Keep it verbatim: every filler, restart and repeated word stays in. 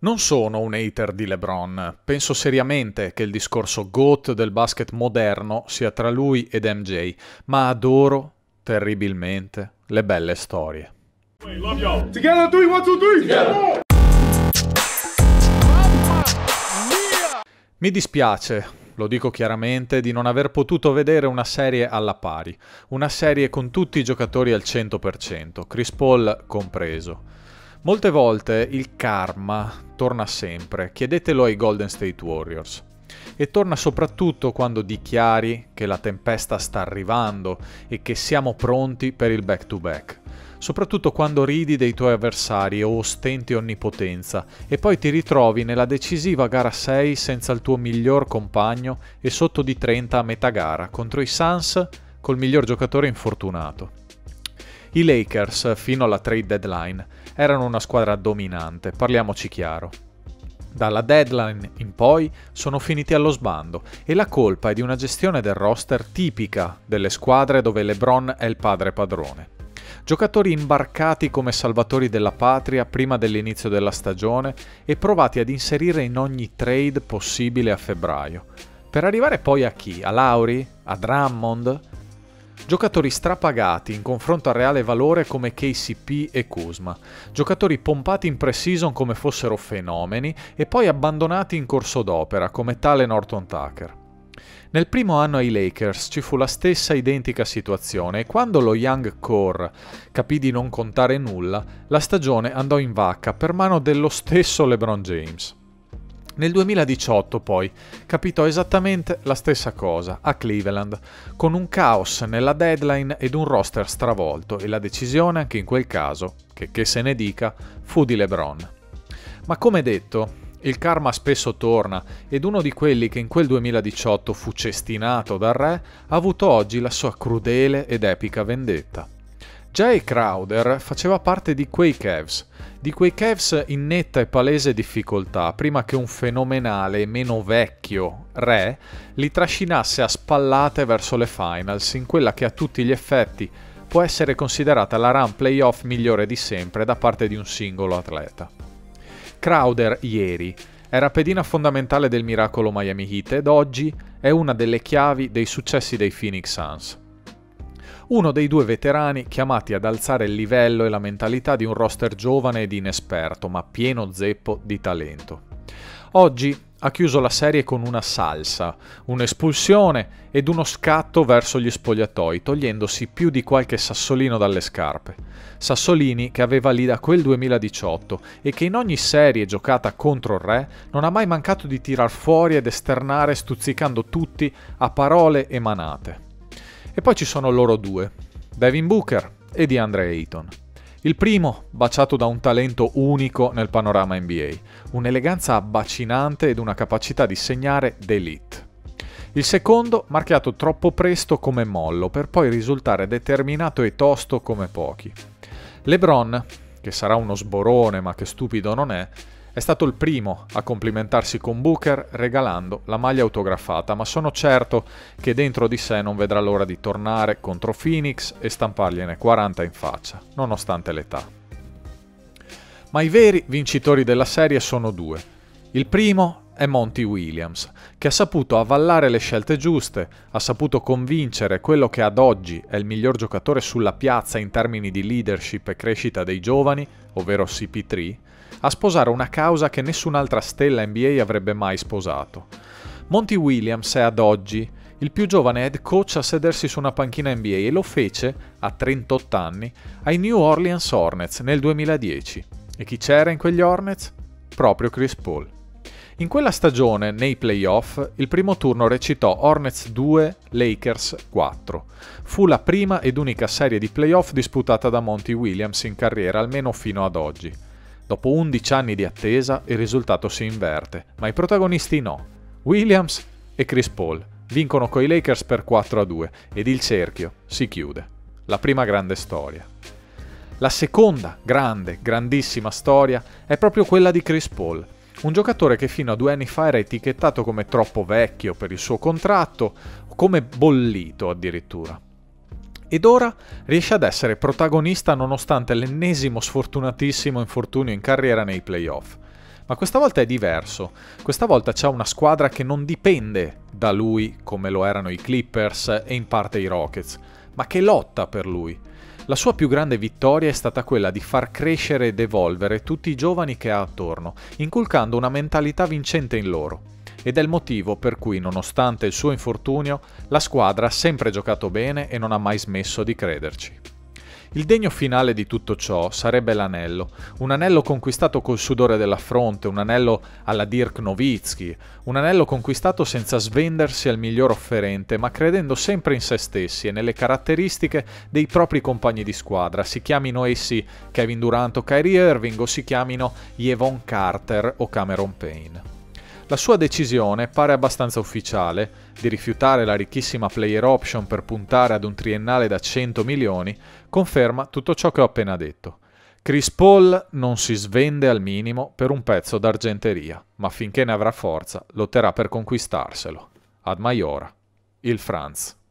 Non sono un hater di LeBron, penso seriamente che il discorso GOAT del basket moderno sia tra lui ed M J, ma adoro terribilmente le belle storie. Together, three, one, two, three. Together. Mi dispiace, lo dico chiaramente, di non aver potuto vedere una serie alla pari, una serie con tutti i giocatori al cento per cento, Chris Paul compreso. Molte volte il karma torna sempre, chiedetelo ai Golden State Warriors. E torna soprattutto quando dichiari che la tempesta sta arrivando e che siamo pronti per il back-to-back. Soprattutto quando ridi dei tuoi avversari o ostenti onnipotenza e poi ti ritrovi nella decisiva gara sei senza il tuo miglior compagno e sotto di trenta a metà gara contro i Suns col miglior giocatore infortunato. I Lakers, fino alla trade deadline, erano una squadra dominante, parliamoci chiaro. Dalla deadline in poi sono finiti allo sbando e la colpa è di una gestione del roster tipica delle squadre dove LeBron è il padre padrone. Giocatori imbarcati come salvatori della patria prima dell'inizio della stagione e provati ad inserire in ogni trade possibile a febbraio. Per arrivare poi a chi? A Lowry? A Drummond? Giocatori strapagati in confronto al reale valore come K C P e Kuzma, giocatori pompati in pre-season come fossero fenomeni e poi abbandonati in corso d'opera come tale Norton Tucker. Nel primo anno ai Lakers ci fu la stessa identica situazione e quando lo Young Core capì di non contare nulla, la stagione andò in vacca per mano dello stesso LeBron James. Nel duemiladiciotto poi capitò esattamente la stessa cosa a Cleveland, con un caos nella deadline ed un roster stravolto e la decisione anche in quel caso, che, che se ne dica, fu di LeBron. Ma come detto, il karma spesso torna ed uno di quelli che in quel duemiladiciotto fu cestinato dal re ha avuto oggi la sua crudele ed epica vendetta. Jae Crowder faceva parte di quei Cavs, di quei Cavs in netta e palese difficoltà prima che un fenomenale e meno vecchio re li trascinasse a spallate verso le finals in quella che a tutti gli effetti può essere considerata la run playoff migliore di sempre da parte di un singolo atleta. Crowder ieri era pedina fondamentale del miracolo Miami Heat ed oggi è una delle chiavi dei successi dei Phoenix Suns. Uno dei due veterani chiamati ad alzare il livello e la mentalità di un roster giovane ed inesperto, ma pieno zeppo di talento. Oggi ha chiuso la serie con una salsa, un'espulsione ed uno scatto verso gli spogliatoi, togliendosi più di qualche sassolino dalle scarpe. Sassolini che aveva lì da quel duemiladiciotto e che in ogni serie giocata contro il re non ha mai mancato di tirar fuori ed esternare stuzzicando tutti a parole e manate. E poi ci sono loro due, Devin Booker e DeAndre Ayton. Il primo baciato da un talento unico nel panorama N B A, un'eleganza abbacinante ed una capacità di segnare d'élite. Il secondo marchiato troppo presto come mollo per poi risultare determinato e tosto come pochi. LeBron, che sarà uno sborone ma che stupido non è, è stato il primo a complimentarsi con Booker regalando la maglia autografata, ma sono certo che dentro di sé non vedrà l'ora di tornare contro Phoenix e stampargliene quaranta in faccia, nonostante l'età. Ma i veri vincitori della serie sono due. Il primo è Monty Williams, che ha saputo avvallare le scelte giuste, ha saputo convincere quello che ad oggi è il miglior giocatore sulla piazza in termini di leadership e crescita dei giovani, ovvero C P tre, a sposare una causa che nessun'altra stella N B A avrebbe mai sposato. Monty Williams è ad oggi il più giovane head coach a sedersi su una panchina N B A e lo fece, a trentotto anni, ai New Orleans Hornets nel duemiladieci. E chi c'era in quegli Hornets? Proprio Chris Paul. In quella stagione, nei playoff, il primo turno recitò Hornets due, Lakers quattro. Fu la prima ed unica serie di playoff disputata da Monty Williams in carriera, almeno fino ad oggi. Dopo undici anni di attesa il risultato si inverte, ma i protagonisti no. Williams e Chris Paul vincono coi Lakers per quattro a due ed il cerchio si chiude. La prima grande storia. La seconda grande, grandissima storia è proprio quella di Chris Paul, un giocatore che fino a due anni fa era etichettato come troppo vecchio per il suo contratto, o come bollito addirittura. ed ora riesce ad essere protagonista nonostante l'ennesimo sfortunatissimo infortunio in carriera nei playoff. Ma questa volta è diverso. Questa volta c'è una squadra che non dipende da lui come lo erano i Clippers e in parte i Rockets, ma che lotta per lui. La sua più grande vittoria è stata quella di far crescere ed evolvere tutti i giovani che ha attorno, inculcando una mentalità vincente in loro. Ed è il motivo per cui, nonostante il suo infortunio, la squadra ha sempre giocato bene e non ha mai smesso di crederci. Il degno finale di tutto ciò sarebbe l'anello, un anello conquistato col sudore della fronte, un anello alla Dirk Nowitzki, un anello conquistato senza svendersi al miglior offerente, ma credendo sempre in se stessi e nelle caratteristiche dei propri compagni di squadra, si chiamino essi Kevin Durant o Kyrie Irving o si chiamino Jevon Carter o Cameron Payne. La sua decisione pare abbastanza ufficiale, di rifiutare la ricchissima player option per puntare ad un triennale da cento milioni, conferma tutto ciò che ho appena detto. Chris Paul non si svende al minimo per un pezzo d'argenteria, ma finché ne avrà forza lotterà per conquistarselo. Ad Maiora, il Franz.